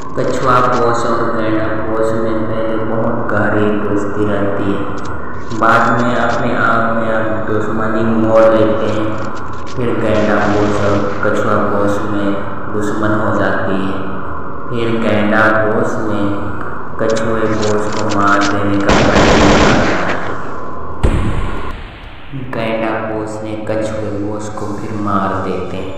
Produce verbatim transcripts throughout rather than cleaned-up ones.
कछुआ बॉस और गैंडा बॉस में पहले बहुत गहरी दोस्ती रहती है। बाद में अपने आप में अब दुश्मनी मोड़ लेते हैं। फिर गैंडा बॉस और कछुआ बॉस में दुश्मन हो जाती है। फिर गैंडा बॉस ने कछुए बॉस को मार देने का प्लान बनाया। गैंडा बॉस ने कछुए बॉस को फिर मार देते हैं।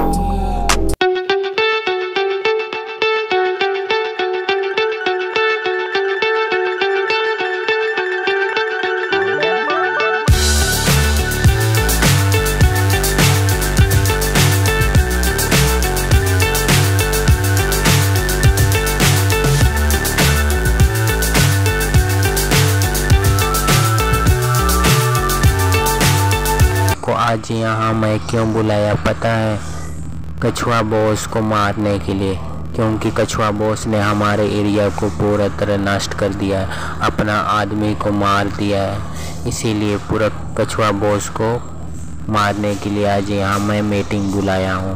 को आज यहाँ मैं क्यों बुलाया पता है? कछुआ बॉस को मारने के लिए, क्योंकि कछुआ बॉस ने हमारे एरिया को पूरा तरह नष्ट कर दिया है, अपना आदमी को मार दिया है। इसीलिए पूरा कछुआ बॉस को मारने के लिए आज यहाँ मैं मीटिंग बुलाया हूँ।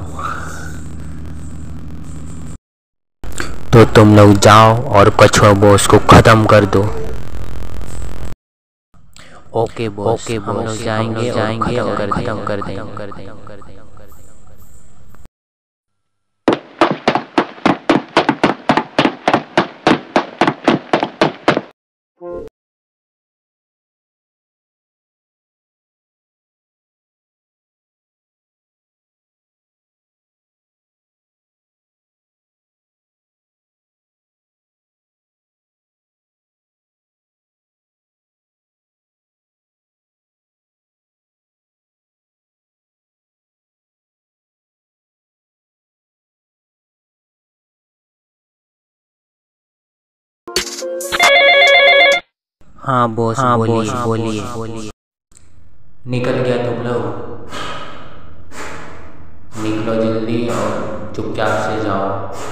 तो तुम लोग जाओ और कछुआ बॉस को ख़त्म कर दो। ओके बॉस, ओके बॉस, हम लोग जाएंगे जाएंगे और खत्म कर देंगे। हाँ बॉस, हाँ बोलिए बोलिए बोलिए। निकल गया तुम लोग? निकलो जल्दी और चुपचाप से जाओ।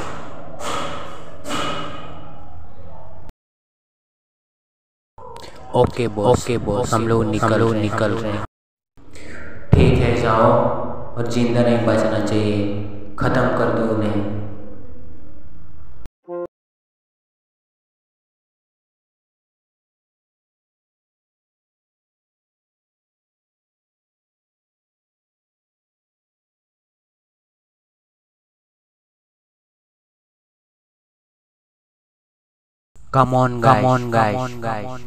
ओके बॉस, ओके बॉस, हम लोग निकल निकल रहे हैं। ठीक है जाओ, और जिंदा नहीं बचना चाहिए, खत्म कर दो उन्हें। Come on guys, come on guys, come on guys.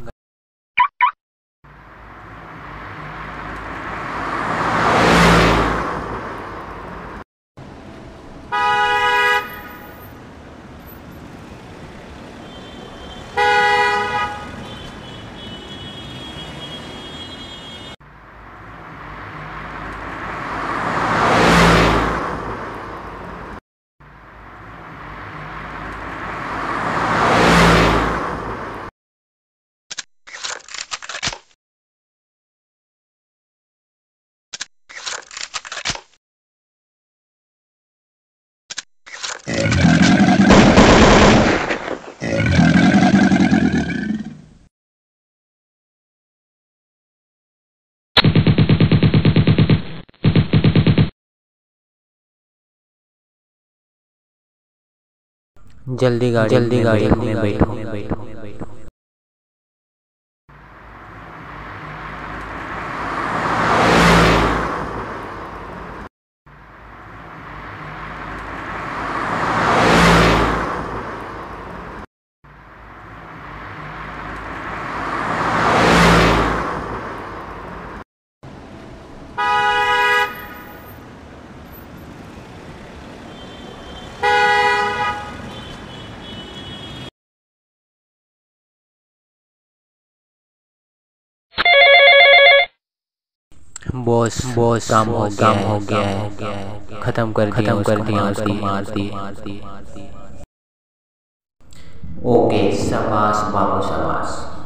जल्दी गाड़ी जल्दी गाड़ी में बैठो बैठो। बॉस बॉस काम हो काम हो गया है, खत्म कर खत्म कर दिया, उसको मार दिया। ओके शाबाश बाबू शाबाश।